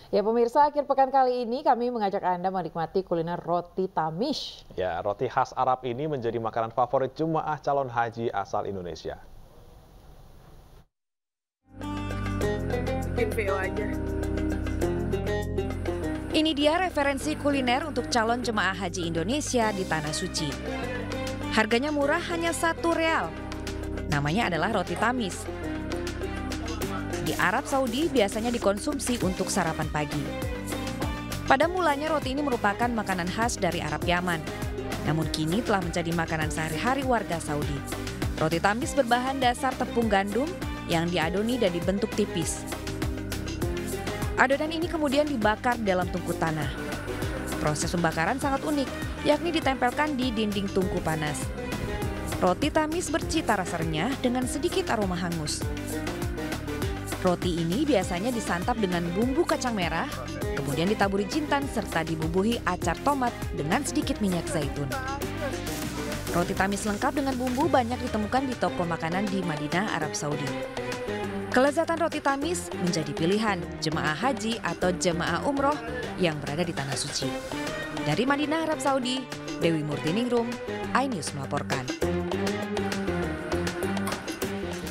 Ya pemirsa, akhir pekan kali ini kami mengajak Anda menikmati kuliner roti tamish. Ya, roti khas Arab ini menjadi makanan favorit jemaah calon haji asal Indonesia. Bikin VO aja. Ini dia referensi kuliner untuk calon jemaah haji Indonesia di Tanah Suci. Harganya murah, hanya Rp1. Namanya adalah roti tamis. Di Arab Saudi biasanya dikonsumsi untuk sarapan pagi. Pada mulanya roti ini merupakan makanan khas dari Arab Yaman. Namun kini telah menjadi makanan sehari-hari warga Saudi. Roti tamis berbahan dasar tepung gandum yang diadoni dan dibentuk tipis. Adonan ini kemudian dibakar dalam tungku tanah. Proses pembakaran sangat unik, yakni ditempelkan di dinding tungku panas. Roti tamis bercita rasa renyah dengan sedikit aroma hangus. Roti ini biasanya disantap dengan bumbu kacang merah, kemudian ditaburi jintan serta dibubuhi acar tomat dengan sedikit minyak zaitun. Roti tamis lengkap dengan bumbu banyak ditemukan di toko makanan di Madinah, Arab Saudi. Kelezatan roti tamis menjadi pilihan jemaah haji atau jemaah umroh yang berada di Tanah Suci. Dari Madinah, Arab Saudi, Dewi Murtiningrum, iNews melaporkan.